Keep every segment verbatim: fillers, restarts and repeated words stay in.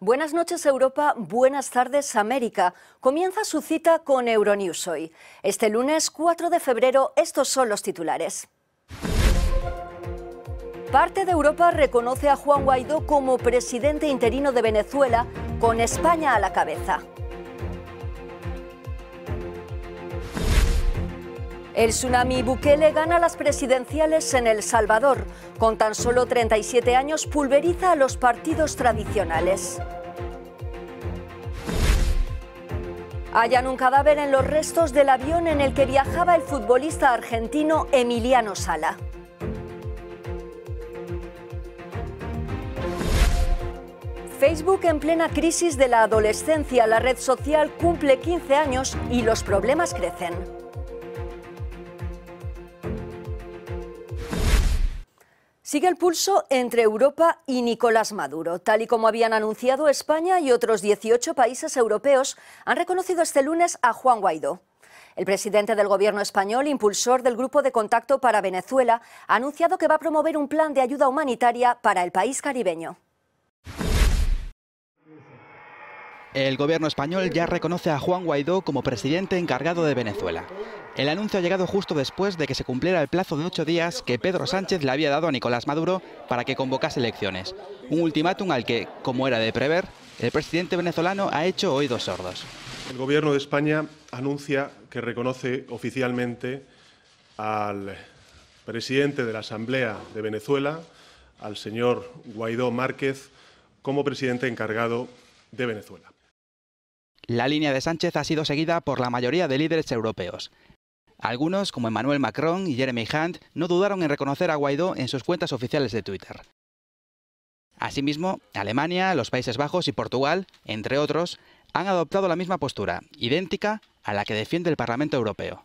Buenas noches Europa, buenas tardes América. Comienza su cita con Euronews hoy. Este lunes cuatro de febrero estos son los titulares. Parte de Europa reconoce a Juan Guaidó como presidente interino de Venezuela, con España a la cabeza. El tsunami Bukele gana las presidenciales en El Salvador. Con tan solo treinta y siete años pulveriza a los partidos tradicionales. Hallan un cadáver en los restos del avión en el que viajaba el futbolista argentino Emiliano Sala. Facebook en plena crisis de la adolescencia. La red social cumple quince años y los problemas crecen. Sigue el pulso entre Europa y Nicolás Maduro. Tal y como habían anunciado, España y otros dieciocho países europeos han reconocido este lunes a Juan Guaidó. El presidente del gobierno español, impulsor del Grupo de Contacto para Venezuela, ha anunciado que va a promover un plan de ayuda humanitaria para el país caribeño. El gobierno español ya reconoce a Juan Guaidó como presidente encargado de Venezuela. El anuncio ha llegado justo después de que se cumpliera el plazo de ocho días que Pedro Sánchez le había dado a Nicolás Maduro para que convocase elecciones. Un ultimátum al que, como era de prever, el presidente venezolano ha hecho oídos sordos. El gobierno de España anuncia que reconoce oficialmente al presidente de la Asamblea de Venezuela, al señor Guaidó Márquez, como presidente encargado de Venezuela. La línea de Sánchez ha sido seguida por la mayoría de líderes europeos. Algunos, como Emmanuel Macron y Jeremy Hunt, no dudaron en reconocer a Guaidó en sus cuentas oficiales de Twitter. Asimismo, Alemania, los Países Bajos y Portugal, entre otros, han adoptado la misma postura, idéntica a la que defiende el Parlamento Europeo.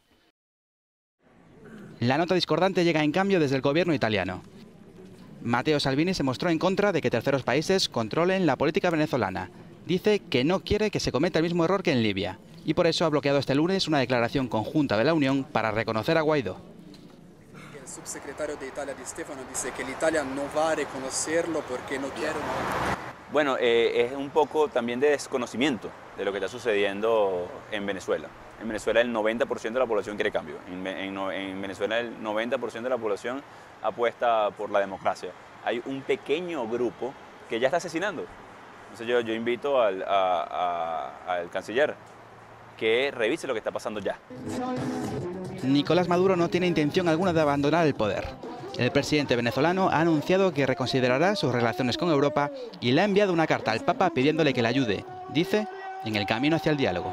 La nota discordante llega en cambio desde el gobierno italiano. Matteo Salvini se mostró en contra de que terceros países controlen la política venezolana. Dice que no quiere que se cometa el mismo error que en Libia, y por eso ha bloqueado este lunes una declaración conjunta de la Unión para reconocer a Guaidó. El subsecretario de Italia, Di Stefano, dice que Italia no va a reconocerlo porque no quiere. Bueno, eh, es un poco también de desconocimiento de lo que está sucediendo en Venezuela. En Venezuela el noventa por ciento de la población quiere cambio. En, en, en Venezuela el noventa por ciento de la población apuesta por la democracia. Hay un pequeño grupo que ya está asesinando. Entonces yo, yo invito al, a, a, al canciller que revise lo que está pasando ya. Nicolás Maduro no tiene intención alguna de abandonar el poder. El presidente venezolano ha anunciado que reconsiderará sus relaciones con Europa y le ha enviado una carta al Papa pidiéndole que le ayude, dice, en el camino hacia el diálogo.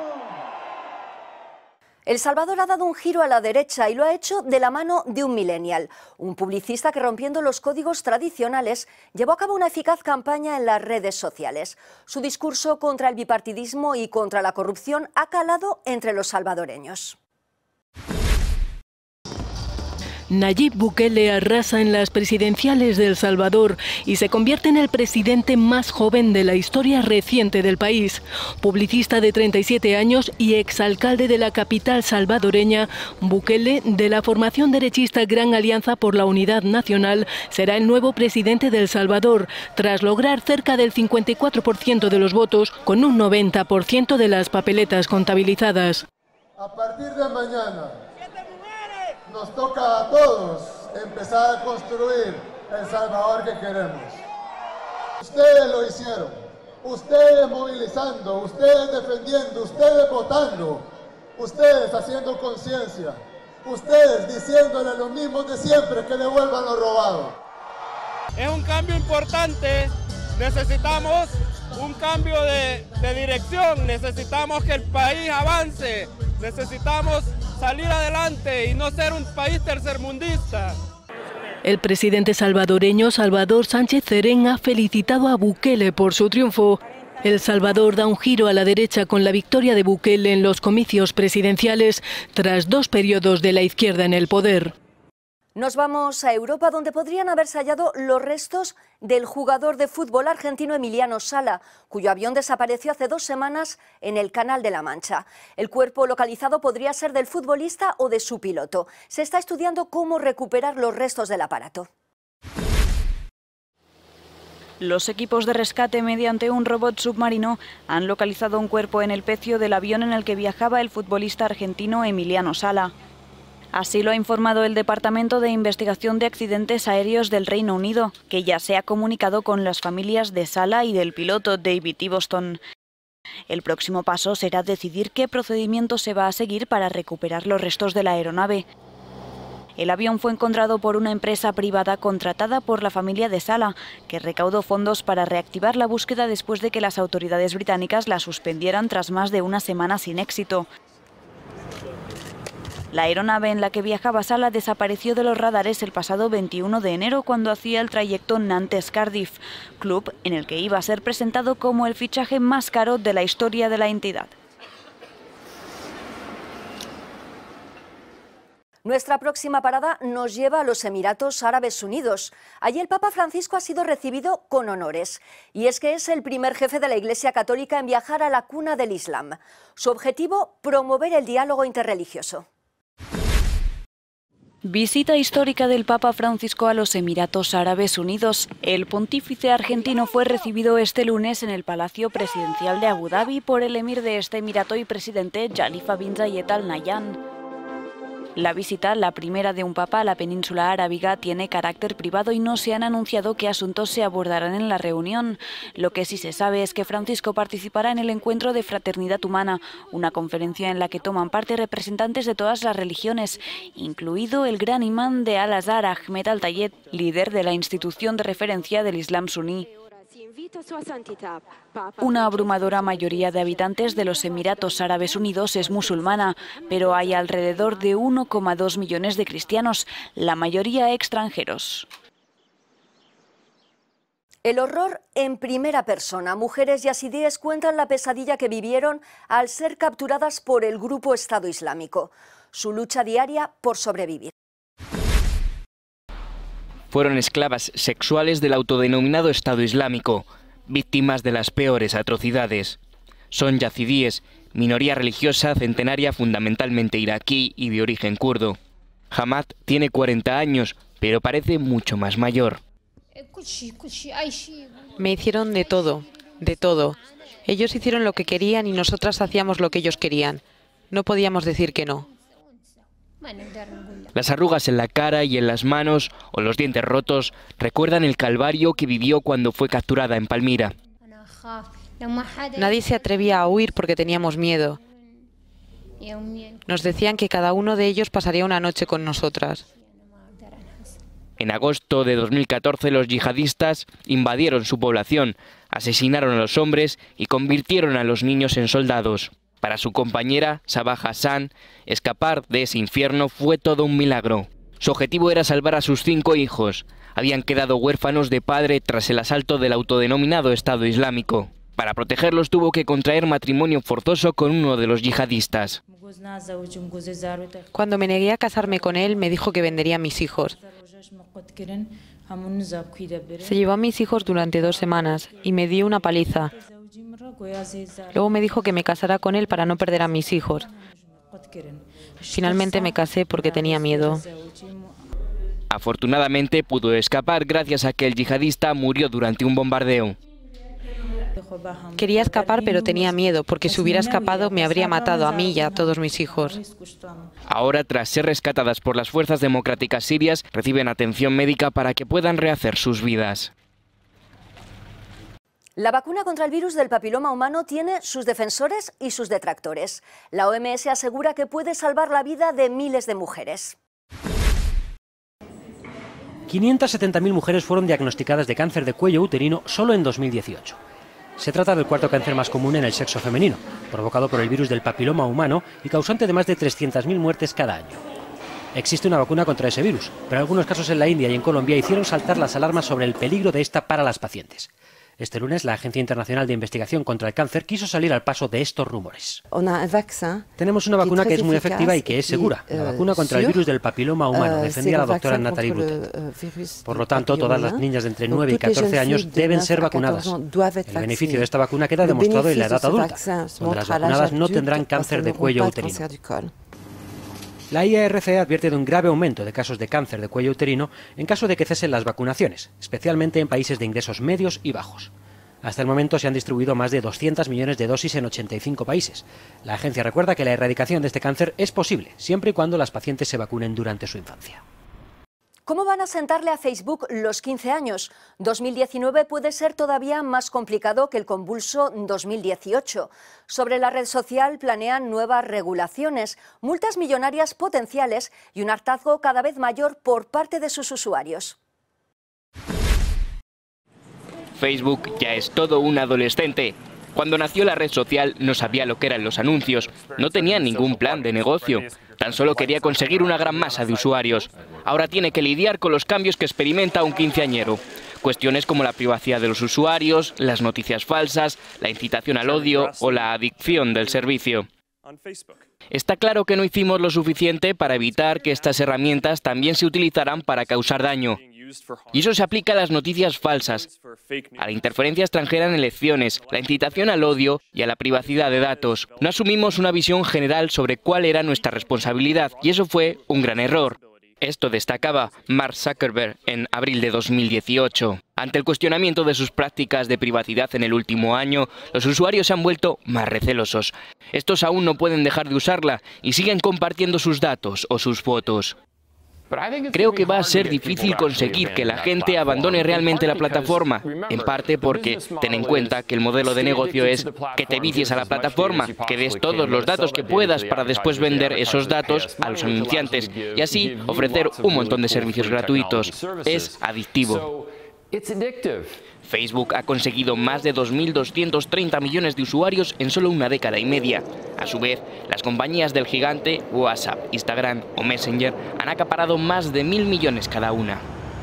El Salvador ha dado un giro a la derecha y lo ha hecho de la mano de un millennial, un publicista que, rompiendo los códigos tradicionales, llevó a cabo una eficaz campaña en las redes sociales. Su discurso contra el bipartidismo y contra la corrupción ha calado entre los salvadoreños. Nayib Bukele arrasa en las presidenciales de El Salvador y se convierte en el presidente más joven de la historia reciente del país. Publicista de treinta y siete años y exalcalde de la capital salvadoreña, Bukele, de la formación derechista Gran Alianza por la Unidad Nacional, será el nuevo presidente de El Salvador, tras lograr cerca del cincuenta y cuatro por ciento de los votos con un noventa por ciento de las papeletas contabilizadas. A partir de mañana nos toca a todos empezar a construir el Salvador que queremos. Ustedes lo hicieron, ustedes movilizando, ustedes defendiendo, ustedes votando, ustedes haciendo conciencia, ustedes diciéndole a los mismos de siempre que devuelvan lo robado. Es un cambio importante, necesitamos un cambio de, de dirección, necesitamos que el país avance, necesitamos salir adelante y no ser un país tercermundista. El presidente salvadoreño Salvador Sánchez Cerén ha felicitado a Bukele por su triunfo. El Salvador da un giro a la derecha con la victoria de Bukele en los comicios presidenciales tras dos periodos de la izquierda en el poder. Nos vamos a Europa, donde podrían haberse hallado los restos del jugador de fútbol argentino Emiliano Sala, cuyo avión desapareció hace dos semanas en el Canal de la Mancha. El cuerpo localizado podría ser del futbolista o de su piloto. Se está estudiando cómo recuperar los restos del aparato. Los equipos de rescate mediante un robot submarino han localizado un cuerpo en el pecio del avión en el que viajaba el futbolista argentino Emiliano Sala. Así lo ha informado el Departamento de Investigación de Accidentes Aéreos del Reino Unido, que ya se ha comunicado con las familias de Sala y del piloto David Iboston. El próximo paso será decidir qué procedimiento se va a seguir para recuperar los restos de la aeronave. El avión fue encontrado por una empresa privada contratada por la familia de Sala, que recaudó fondos para reactivar la búsqueda después de que las autoridades británicas la suspendieran tras más de una semana sin éxito. La aeronave en la que viajaba Sala desapareció de los radares el pasado veintiuno de enero cuando hacía el trayecto Nantes-Cardiff, club en el que iba a ser presentado como el fichaje más caro de la historia de la entidad. Nuestra próxima parada nos lleva a los Emiratos Árabes Unidos. Allí el Papa Francisco ha sido recibido con honores. Y es que es el primer jefe de la Iglesia Católica en viajar a la cuna del Islam. Su objetivo, promover el diálogo interreligioso. Visita histórica del Papa Francisco a los Emiratos Árabes Unidos. El pontífice argentino fue recibido este lunes en el Palacio Presidencial de Abu Dhabi por el emir de este emirato y presidente Khalifa bin Zayed Al Nahyan. La visita, la primera de un papa a la península arábiga, tiene carácter privado y no se han anunciado qué asuntos se abordarán en la reunión. Lo que sí se sabe es que Francisco participará en el encuentro de Fraternidad Humana, una conferencia en la que toman parte representantes de todas las religiones, incluido el gran imán de Al-Azhar, Ahmed Al-Tayeb, líder de la institución de referencia del Islam suní. Una abrumadora mayoría de habitantes de los Emiratos Árabes Unidos es musulmana, pero hay alrededor de uno coma dos millones de cristianos, la mayoría extranjeros. El horror en primera persona. Mujeres yazidíes cuentan la pesadilla que vivieron al ser capturadas por el grupo Estado Islámico. Su lucha diaria por sobrevivir. Fueron esclavas sexuales del autodenominado Estado Islámico, víctimas de las peores atrocidades. Son yazidíes, minoría religiosa centenaria fundamentalmente iraquí y de origen kurdo. Hamad tiene cuarenta años, pero parece mucho más mayor. Me hicieron de todo, de todo. Ellos hicieron lo que querían y nosotras hacíamos lo que ellos querían. No podíamos decir que no. Las arrugas en la cara y en las manos o los dientes rotos recuerdan el calvario que vivió cuando fue capturada en Palmira. Nadie se atrevía a huir porque teníamos miedo. Nos decían que cada uno de ellos pasaría una noche con nosotras. En agosto de dos mil catorce los yihadistas invadieron su población, asesinaron a los hombres y convirtieron a los niños en soldados. Para su compañera, Sabah Hassan, escapar de ese infierno fue todo un milagro. Su objetivo era salvar a sus cinco hijos. Habían quedado huérfanos de padre tras el asalto del autodenominado Estado Islámico. Para protegerlos tuvo que contraer matrimonio forzoso con uno de los yihadistas. Cuando me negué a casarme con él, me dijo que vendería a mis hijos. Se llevó a mis hijos durante dos semanas y me dio una paliza. Luego me dijo que me casara con él para no perder a mis hijos. Finalmente me casé porque tenía miedo. Afortunadamente pudo escapar gracias a que el yihadista murió durante un bombardeo. Quería escapar pero tenía miedo, porque si hubiera escapado me habría matado a mí y a todos mis hijos. Ahora, tras ser rescatadas por las fuerzas democráticas sirias, reciben atención médica para que puedan rehacer sus vidas. La vacuna contra el virus del papiloma humano tiene sus defensores y sus detractores. La O M S asegura que puede salvar la vida de miles de mujeres. quinientas setenta mil mujeres fueron diagnosticadas de cáncer de cuello uterino solo en dos mil dieciocho. Se trata del cuarto cáncer más común en el sexo femenino, provocado por el virus del papiloma humano y causante de más de trescientas mil muertes cada año. Existe una vacuna contra ese virus, pero algunos casos en la India y en Colombia hicieron saltar las alarmas sobre el peligro de esta para las pacientes. Este lunes, la Agencia Internacional de Investigación contra el Cáncer quiso salir al paso de estos rumores. Tenemos una vacuna que es muy efectiva y que es segura, la vacuna contra el virus del papiloma humano, defendía la doctora Nathalie Brutet. Por lo tanto, todas las niñas de entre nueve y catorce años deben ser vacunadas. El beneficio de esta vacuna queda demostrado en la edad adulta, donde las vacunadas no tendrán cáncer de cuello uterino. La I A R C advierte de un grave aumento de casos de cáncer de cuello uterino en caso de que cesen las vacunaciones, especialmente en países de ingresos medios y bajos. Hasta el momento se han distribuido más de doscientos millones de dosis en ochenta y cinco países. La agencia recuerda que la erradicación de este cáncer es posible, siempre y cuando las pacientes se vacunen durante su infancia. ¿Cómo van a sentarle a Facebook los quince años? dos mil diecinueve puede ser todavía más complicado que el convulso dos mil dieciocho. Sobre la red social planean nuevas regulaciones, multas millonarias potenciales y un hartazgo cada vez mayor por parte de sus usuarios. Facebook ya es todo un adolescente. Cuando nació la red social no sabía lo que eran los anuncios, no tenía ningún plan de negocio, tan solo quería conseguir una gran masa de usuarios. Ahora tiene que lidiar con los cambios que experimenta un quinceañero. Cuestiones como la privacidad de los usuarios, las noticias falsas, la incitación al odio o la adicción del servicio. Está claro que no hicimos lo suficiente para evitar que estas herramientas también se utilizaran para causar daño. Y eso se aplica a las noticias falsas, a la interferencia extranjera en elecciones, la incitación al odio y a la privacidad de datos. No asumimos una visión general sobre cuál era nuestra responsabilidad y eso fue un gran error. Esto destacaba Mark Zuckerberg en abril de dos mil dieciocho. Ante el cuestionamiento de sus prácticas de privacidad en el último año, los usuarios se han vuelto más recelosos. Estos aún no pueden dejar de usarla y siguen compartiendo sus datos o sus fotos. Creo que va a ser difícil conseguir que la gente abandone realmente la plataforma, en parte porque ten en cuenta que el modelo de negocio es que te vicies a la plataforma, que des todos los datos que puedas para después vender esos datos a los anunciantes y así ofrecer un montón de servicios gratuitos. Es adictivo. Facebook ha conseguido más de dos mil doscientos treinta millones de usuarios en solo una década y media. A su vez, las compañías del gigante, WhatsApp, Instagram o Messenger, han acaparado más de mil millones cada una.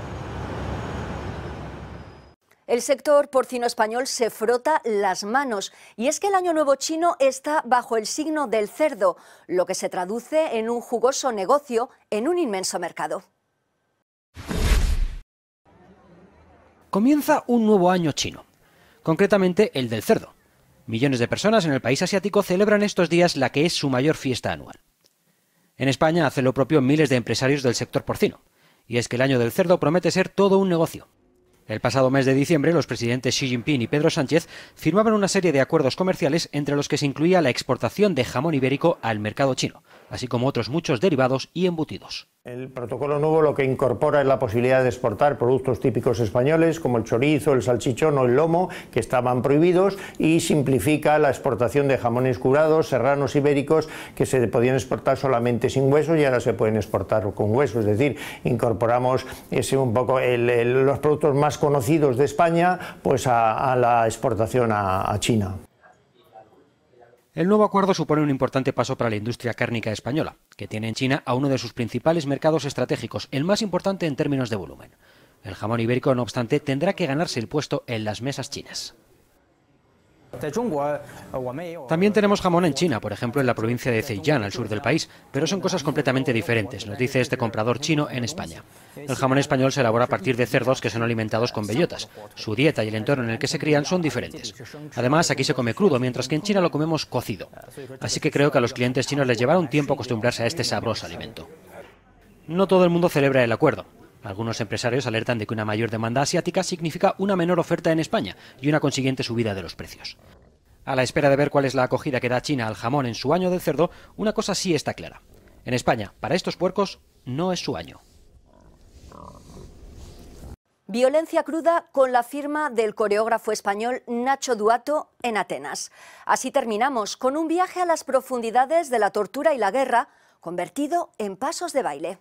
El sector porcino español se frota las manos y es que el Año Nuevo chino está bajo el signo del cerdo, lo que se traduce en un jugoso negocio en un inmenso mercado. Comienza un nuevo año chino, concretamente el del cerdo. Millones de personas en el país asiático celebran estos días la que es su mayor fiesta anual. En España hacen lo propio miles de empresarios del sector porcino, y es que el año del cerdo promete ser todo un negocio. El pasado mes de diciembre, los presidentes Xi Jinping y Pedro Sánchez firmaban una serie de acuerdos comerciales entre los que se incluía la exportación de jamón ibérico al mercado chino, así como otros muchos derivados y embutidos. El protocolo nuevo lo que incorpora es la posibilidad de exportar productos típicos españoles como el chorizo, el salchichón o el lomo, que estaban prohibidos, y simplifica la exportación de jamones curados, serranos ibéricos, que se podían exportar solamente sin huesos y ahora se pueden exportar con huesos. Es decir, incorporamos ese un poco el, el, los productos más conocidos de España pues a, a la exportación a, a China. El nuevo acuerdo supone un importante paso para la industria cárnica española, que tiene en China a uno de sus principales mercados estratégicos, el más importante en términos de volumen. El jamón ibérico, no obstante, tendrá que ganarse el puesto en las mesas chinas. También tenemos jamón en China, por ejemplo en la provincia de Zhejiang, al sur del país, pero son cosas completamente diferentes, nos dice este comprador chino en España. El jamón español se elabora a partir de cerdos que son alimentados con bellotas. Su dieta y el entorno en el que se crían son diferentes. Además, aquí se come crudo, mientras que en China lo comemos cocido. Así que creo que a los clientes chinos les llevará un tiempo acostumbrarse a este sabroso alimento. No todo el mundo celebra el acuerdo. Algunos empresarios alertan de que una mayor demanda asiática significa una menor oferta en España y una consiguiente subida de los precios. A la espera de ver cuál es la acogida que da China al jamón en su año del cerdo, una cosa sí está clara. En España, para estos puercos, no es su año. Violencia cruda con la firma del coreógrafo español Nacho Duato en Atenas. Así terminamos con un viaje a las profundidades de la tortura y la guerra, convertido en pasos de baile.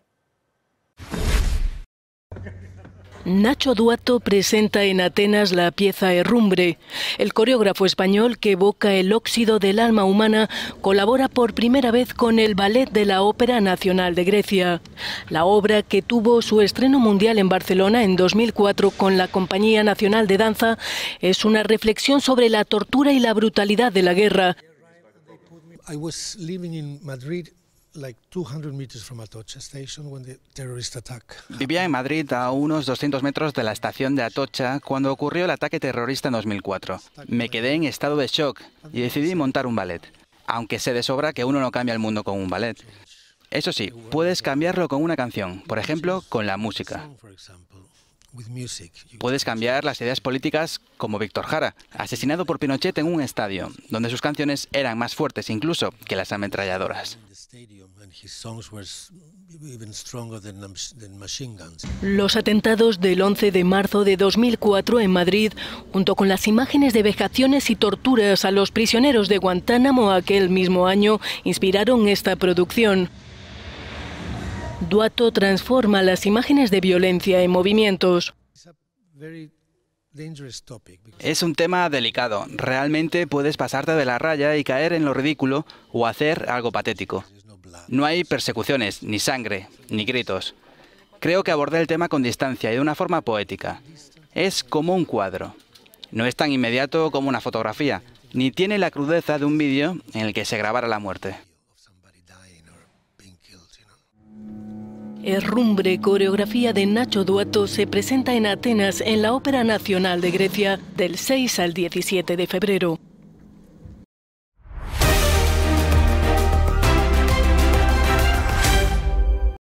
Nacho Duato presenta en Atenas la pieza Herrumbre. El coreógrafo español que evoca el óxido del alma humana colabora por primera vez con el Ballet de la Ópera Nacional de Grecia. La obra, que tuvo su estreno mundial en Barcelona en dos mil cuatro con la Compañía Nacional de Danza, es una reflexión sobre la tortura y la brutalidad de la guerra. I was living in Madrid. Like two hundred meters from Atocha station when the terrorist attack. Vivía en Madrid a unos doscientos metros de la estación de Atocha cuando ocurrió el ataque terrorista en dos mil cuatro. Me quedé en estado de shock y decidí montar un ballet, aunque sé de sobra que uno no cambia el mundo con un ballet. Eso sí, puedes cambiarlo con una canción, por ejemplo, con la música. Puedes cambiar las ideas políticas como Víctor Jara, asesinado por Pinochet en un estadio, donde sus canciones eran más fuertes incluso que las ametralladoras. Los atentados del once de marzo de dos mil cuatro en Madrid, junto con las imágenes de vejaciones y torturas a los prisioneros de Guantánamo aquel mismo año, inspiraron esta producción. Duato transforma las imágenes de violencia en movimientos. Es un tema delicado. Realmente puedes pasarte de la raya y caer en lo ridículo o hacer algo patético. No hay persecuciones, ni sangre, ni gritos. Creo que abordé el tema con distancia y de una forma poética. Es como un cuadro. No es tan inmediato como una fotografía, ni tiene la crudeza de un vídeo en el que se grabara la muerte. Herrumbre, coreografía de Nacho Duato, se presenta en Atenas en la Ópera Nacional de Grecia del seis al diecisiete de febrero.